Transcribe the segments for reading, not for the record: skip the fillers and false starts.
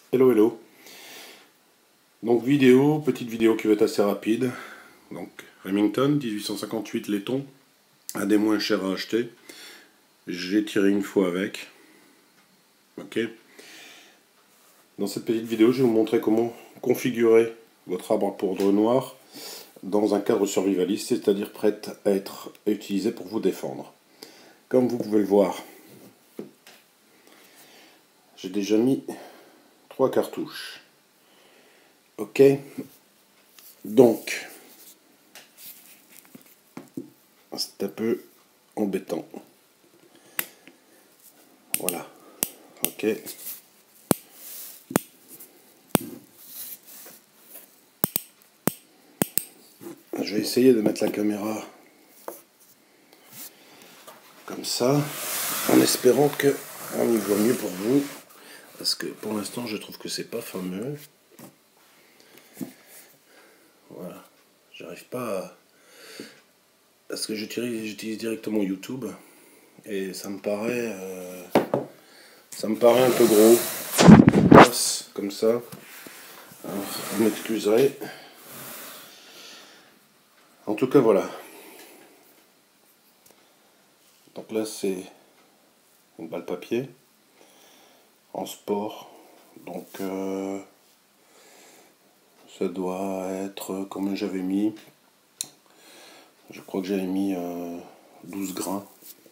Hello hello. Donc petite vidéo qui va être assez rapide. Donc Remington 1858 laiton, un des moins chers à acheter. J'ai tiré une fois avec. Ok. Dans cette petite vidéo, je vais vous montrer comment configurer votre arbre à poudre noir dans un cadre survivaliste, c'est-à-dire prête à être utilisée pour vous défendre. Comme vous pouvez le voir, j'ai déjà mis 3 cartouches. Ok. Donc, c'est un peu embêtant. Voilà. Ok. Je vais essayer de mettre la caméra comme ça, en espérant que on y voit mieux pour vous, parce que pour l'instant je trouve que c'est pas fameux. Voilà, j'arrive pas à... parce que j'utilise directement YouTube et ça me paraît un peu gros. Je passe comme ça. Alors, vous m'excuserez. En tout cas voilà. Donc là c'est une balle papier en sport. Donc ça doit être comme j'avais mis. Je crois que j'avais mis 12 grains.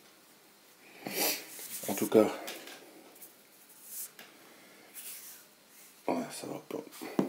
En tout cas, ouais, ça va pas.